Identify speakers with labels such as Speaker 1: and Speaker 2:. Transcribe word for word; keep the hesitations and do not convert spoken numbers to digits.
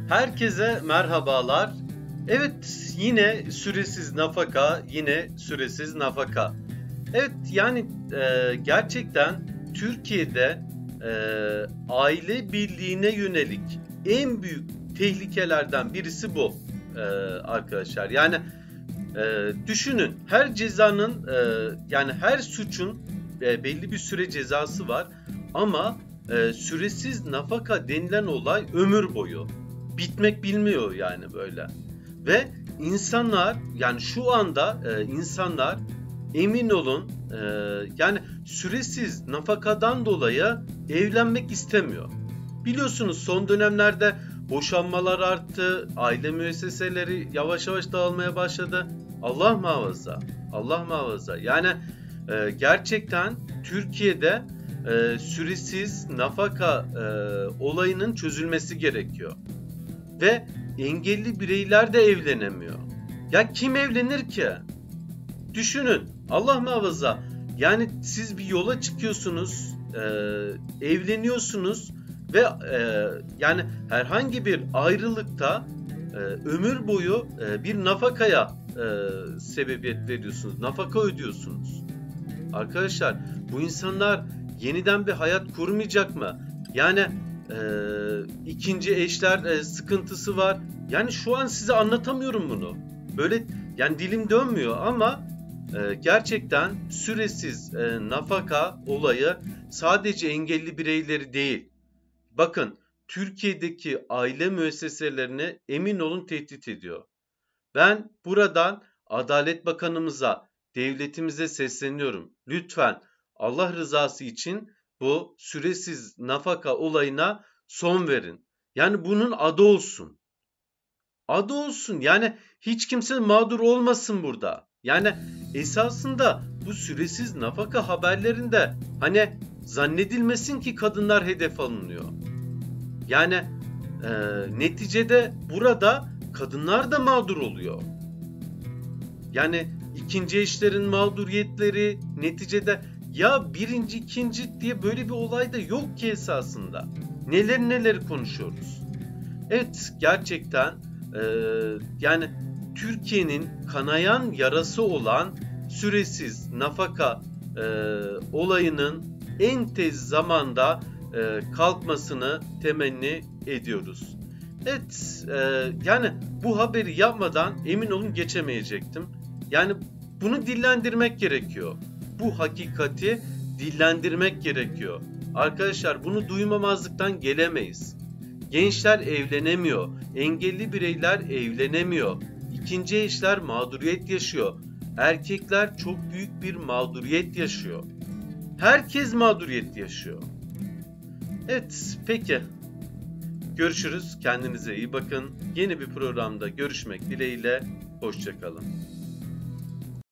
Speaker 1: Herkese merhabalar. Evet, yine süresiz nafaka, yine süresiz nafaka. Evet, yani e, gerçekten Türkiye'de e, aile birliğine yönelik en büyük tehlikelerden birisi bu e, arkadaşlar. Yani e, düşünün, her cezanın e, yani her suçun e, belli bir süre cezası var ama e, süresiz nafaka denilen olay ömür boyu. Bitmek bilmiyor yani böyle. Ve insanlar yani şu anda e, insanlar emin olun e, yani süresiz nafakadan dolayı evlenmek istemiyor. Biliyorsunuz son dönemlerde boşanmalar arttı, aile müesseseleri yavaş yavaş dağılmaya başladı. Allah muhafaza, Allah muhafaza. Yani e, gerçekten Türkiye'de e, süresiz nafaka e, olayının çözülmesi gerekiyor. Ve engelli bireyler de evlenemiyor. Ya kim evlenir ki? Düşünün, Allah muhafaza. Yani siz bir yola çıkıyorsunuz, e, evleniyorsunuz ve e, yani herhangi bir ayrılıkta e, ömür boyu e, bir nafakaya e, sebebiyet veriyorsunuz, nafaka ödüyorsunuz. Arkadaşlar, bu insanlar yeniden bir hayat kurmayacak mı? Yani e, ikinci eşler e, sıkıntısı var. Yani şu an size anlatamıyorum bunu. Böyle yani dilim dönmüyor ama e, gerçekten süresiz e, nafaka olayı sadece engelli bireyleri değil. Bakın, Türkiye'deki aile müesseselerini emin olun tehdit ediyor. Ben buradan Adalet Bakanımıza, devletimize sesleniyorum. Lütfen Allah rızası için bu süresiz nafaka olayına son verin. Yani bunun adı olsun. Adı olsun. Yani hiç kimse mağdur olmasın burada. Yani esasında bu süresiz nafaka haberlerinde hani zannedilmesin ki kadınlar hedef alınıyor. Yani e, neticede burada kadınlar da mağdur oluyor. Yani ikinci eşlerin mağduriyetleri neticede ya birinci ikinci diye böyle bir olay da yok ki esasında. Neler neler konuşuyoruz. Evet, gerçekten e, yani Türkiye'nin kanayan yarası olan süresiz nafaka e, olayının en tez zamanda e, kalkmasını temenni ediyoruz. Evet, e, yani bu haberi yapmadan emin olun geçemeyecektim. Yani bunu dillendirmek gerekiyor. Bu hakikati dillendirmek gerekiyor. Arkadaşlar, bunu duymamazlıktan gelemeyiz. Gençler evlenemiyor, engelli bireyler evlenemiyor, ikinci eşler mağduriyet yaşıyor, erkekler çok büyük bir mağduriyet yaşıyor. Herkes mağduriyet yaşıyor. Evet, peki. Görüşürüz. Kendinize iyi bakın. Yeni bir programda görüşmek dileğiyle. Hoşça kalın.